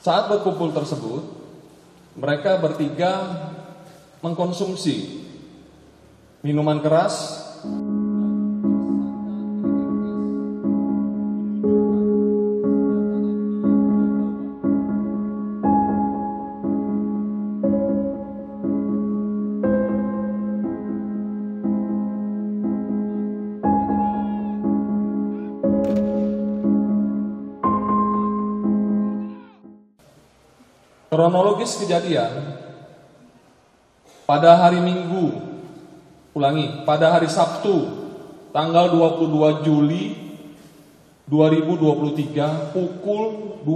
Saat berkumpul tersebut, mereka bertiga mengkonsumsi minuman keras. Kronologis kejadian pada hari Sabtu tanggal 22 Juli 2023 pukul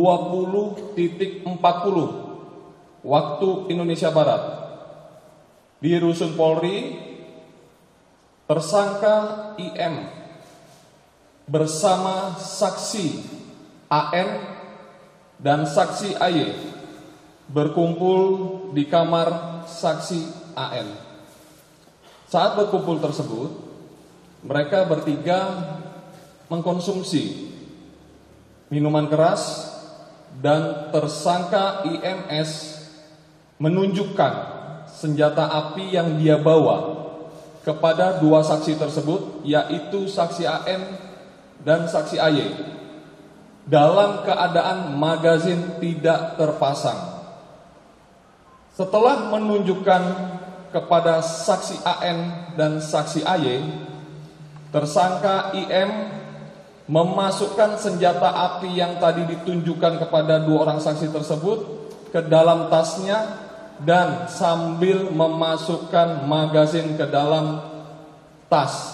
20.40 waktu Indonesia Barat di Rusun Polri, tersangka IM bersama saksi AN dan saksi AY berkumpul di kamar saksi AN. Saat berkumpul tersebut, mereka bertiga mengkonsumsi minuman keras dan tersangka IMS menunjukkan senjata api yang dia bawa kepada dua saksi tersebut, yaitu saksi AN dan saksi AY, dalam keadaan magazin tidak terpasang. Setelah menunjukkan kepada saksi AN dan saksi AY, tersangka IM memasukkan senjata api yang tadi ditunjukkan kepada dua orang saksi tersebut ke dalam tasnya dan sambil memasukkan magazin ke dalam tas.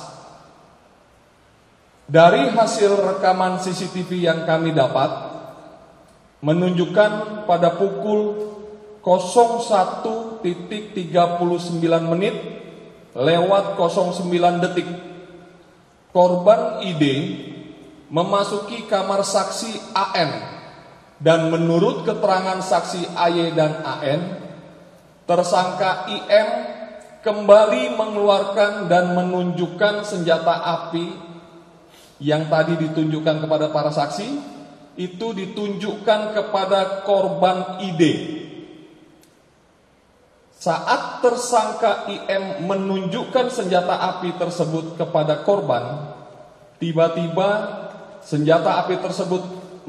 Dari hasil rekaman CCTV yang kami dapat menunjukkan pada pukul 01.39 menit lewat 09 detik korban ID memasuki kamar saksi AN, dan menurut keterangan saksi AY dan AN, tersangka IM kembali mengeluarkan dan menunjukkan senjata api yang tadi ditunjukkan kepada para saksi, itu ditunjukkan kepada korban ID. Saat tersangka IM menunjukkan senjata api tersebut kepada korban, tiba-tiba senjata api tersebut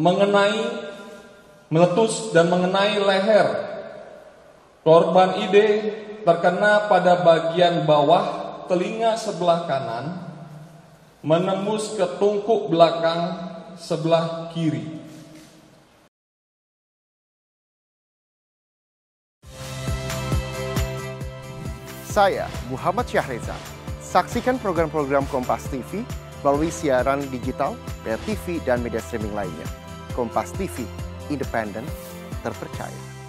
meletus dan mengenai leher korban ID, terkena pada bagian bawah telinga sebelah kanan, menembus ke tungku belakang sebelah kiri. Saya Muhammad Syahreza. Saksikan program-program Kompas TV melalui siaran digital, pay TV, dan media streaming lainnya. Kompas TV, independen, terpercaya.